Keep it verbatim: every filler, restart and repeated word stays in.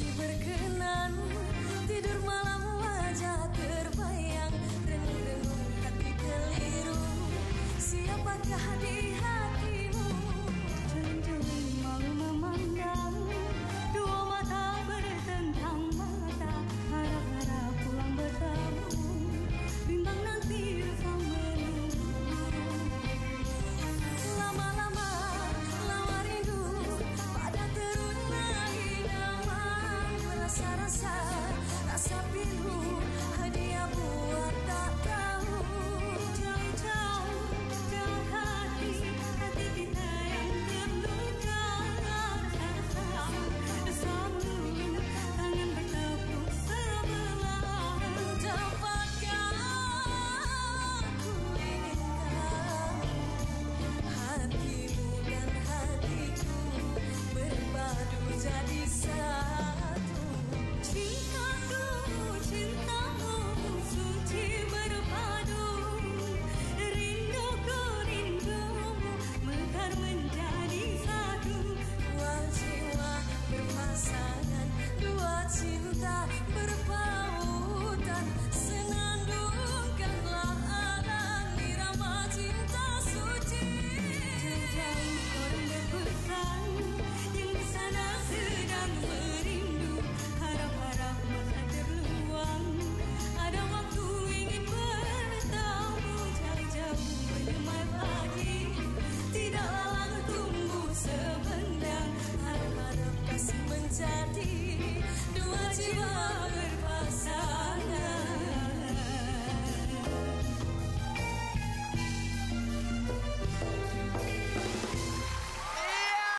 berkenan, tidur malam wajah terbayang, renung-renung hati keliru, siapakah di hatimu? Jeli-jeli malu memandang, dua mata bertentang mata, harap-harap pulang bertemu, bimbang nanti sang menunggu. Lama-lama lama rindu pada teruna idaman, merasa-rasa rasa pilu, hadiah buat tak tahu. Jauh-jauh dalam hati, hati kita yang terluka, sambung tangan bertepuk sebelah. Dapatkah ku inginkan hatimu dan hatiku berpadu jadi satu. Cintaku, cintamu suci berpadu, rinduku, rindumu mekar menjadi satu. Dua jiwa berpasangan, dua cinta berpautan, senandungkanlah alam irama cinta suci. Jauh orang berpesan, yang di sana sedang merindu, harap-harap masa terluang, ada waktu ingin bertemu. Jauh-jauh menyemai pagi, tidak lalang tumbuh sebendang, Harap-harap kasih menjadi dua jiwa